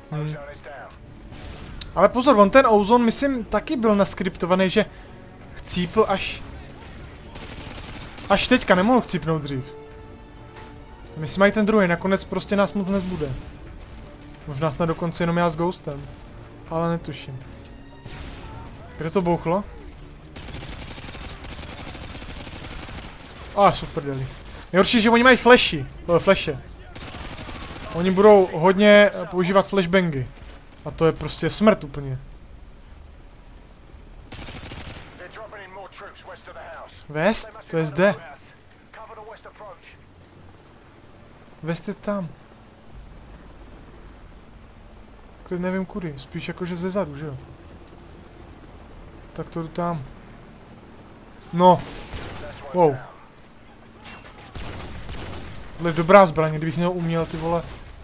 Ale pozor, on ten Ozone, myslím, taky byl naskriptovaný, že chcípl až teďka, nemohl chcípnout dřív. Myslím, mají ten druhý, nakonec prostě nás moc nezbude. Možná snad dokonce jenom já s Ghostem. Ale netuším. Kde to bouchlo? Super deli. Nejhorší, že oni mají flashe. Oni budou hodně používat flashbangy. A to je prostě smrt úplně. West? To je zde. West je tam. Tak nevím kudy, spíš jakože ze zadu, že jo? Tak to jdu tam. No. Wow. Tohle je dobrá zbraň, kdybych měl uměl, ty vole.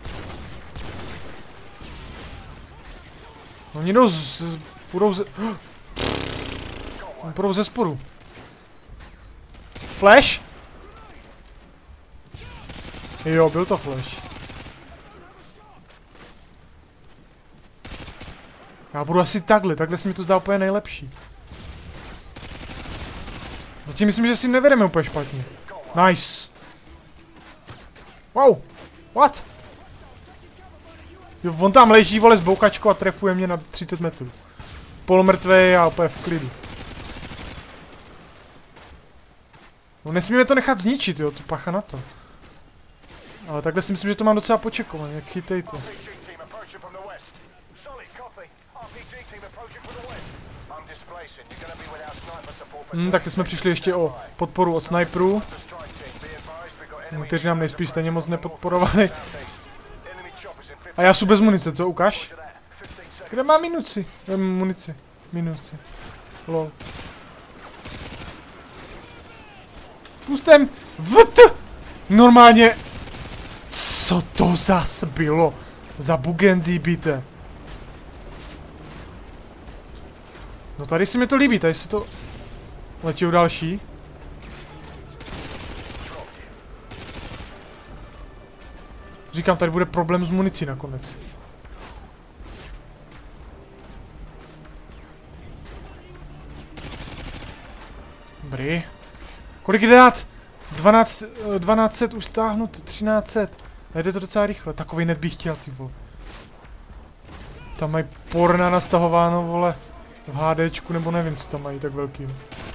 Oni jdou půjdou ze spodu. Flash? Jo, byl to flash. Já budu asi takhle se mi to zdá úplně nejlepší. Zatím myslím, že si nevedeme úplně špatně. Nice. Wow. What? Jo, on tam leží, vole, s boukačkou a trefuje mě na 30 metrů. Polomrtvej a úplně v klidu. No nesmíme to nechat zničit, jo, to pacha na to. Ale takhle si myslím, že to mám docela počekované, jak chytejte. Tak jsme přišli ještě o podporu od sniperů. Kteří nám nejspíš stejně moc nepodporovali. A já jsem bez munice, co ukáž? Kde mám munici? Munici. Lol. Pustem! VT! Normálně... Co to zas bylo? Za bugenzí bíte. No tady si mi to líbí, tady si to... Letějí další. Říkám, tady bude problém s municí nakonec. Dobrý. Kolik jde dát? 1200 už stáhnout, 1300. Nejde to docela rychle, takový net bych chtěl, ty vole. Tam mají porna nastahováno, vole, v HDčku, nebo nevím, co tam mají tak velký.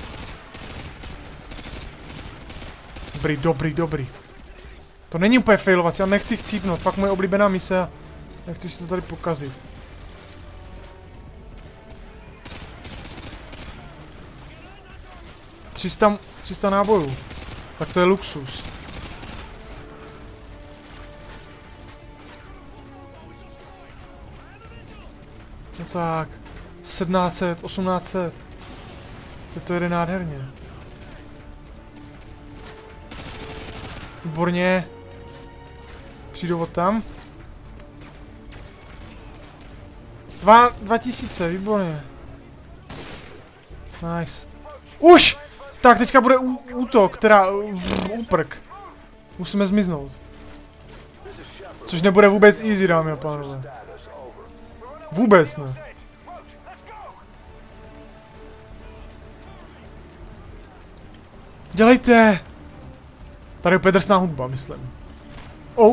Dobrý. To není úplně failovací, já nechci chcípnout, fakt moje oblíbená mise a nechci si to tady pokazit. $300 nábojů. Tak to je luxus. No tak. 1700, 1800. To jede nádherně. Výborně. Přijdou od tam. 2000, výborně. Nice. Už! Tak, teďka bude útok, úprk. Musíme zmiznout. Což nebude vůbec easy, dámy a pánové. Vůbec ne. Dělejte! Tady je úplně drsná hudba, myslím. Oh.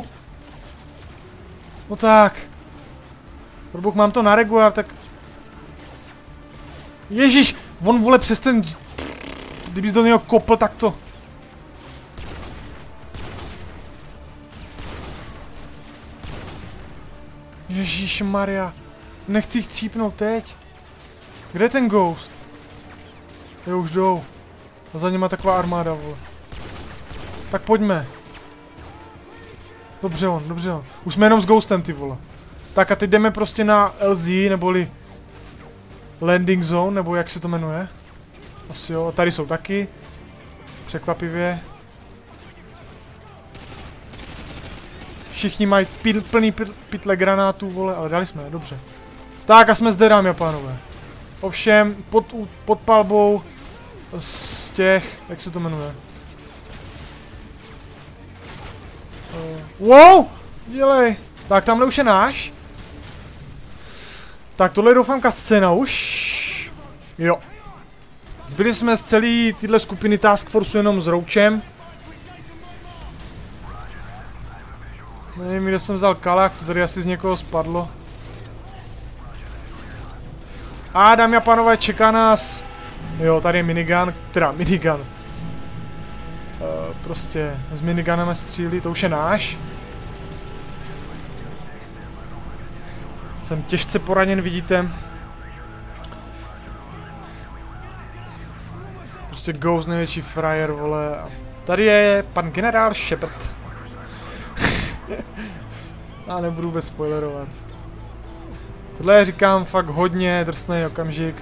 No tak. Proboh, mám to na regulár, tak... Ježíš! On vole přes ten... Kdybys do něho kopl, tak to... Ježíšmarja. Nechci jich cípnout teď. Kde je ten Ghost? Jo, už jdou. A za nima taková armáda, vole. Tak pojďme. Dobře on. Už jsme jenom s Ghostem, ty vole. Tak a teď jdeme prostě na LZ, neboli... Landing Zone, nebo jak se to jmenuje. Asi jo, a tady jsou taky. Překvapivě. Všichni mají plný pytle granátů, vole, ale dali jsme je, dobře. Tak a jsme zde, dámy a pánové. Ovšem, pod palbou z těch, jak se to jmenuje? Wow! Dělej! Tak tamhle už je náš. Tak tohle je doufám scéna už. Jo. Zbyli jsme z celé tyhle skupiny Task Force jenom s Roučem. Nevím, kde jsem vzal kalák, to tady asi z někoho spadlo. A dámy a pánové, čeká nás. Jo, tady je minigun, teda minigun. Prostě s miniguneme střílí, to už je náš. Jsem těžce poraněn, vidíte. Prostě Ghost, největší frajer, vole. Tady je pan generál Shepard. Já nebudu vůbec spoilerovat. Tohle je, říkám, fakt hodně drsný okamžik.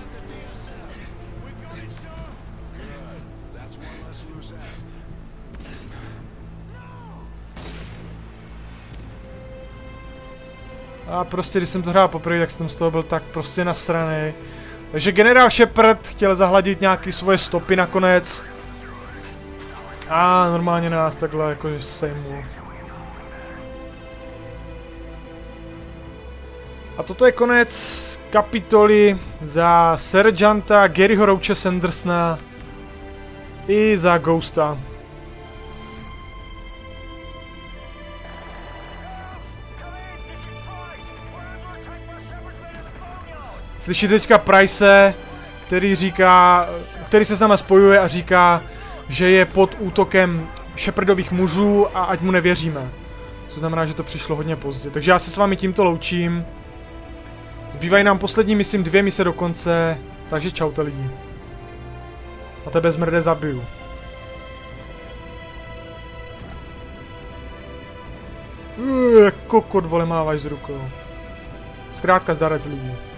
A prostě, když jsem to hrál poprvé, tak jsem z toho byl tak prostě nasranej. Takže generál Shepard chtěl zahladit nějaký svoje stopy nakonec. A normálně nás takhle jakože sejmul. A toto je konec kapitoly za seržanta Garyho Rouche Sandersona i za Ghosta. Slyšíte teďka Price, který se s náma spojuje a říká, že je pod útokem Shepardových mužů a ať mu nevěříme. To znamená, že to přišlo hodně pozdě. Takže já se s vámi tímto loučím. Zbývají nám poslední, myslím, 2 mise do konce. Takže čaute lidi. A tebe zmrde zabiju. Jak kokot, vole, máváš s rukou. Zkrátka zdarec lidí.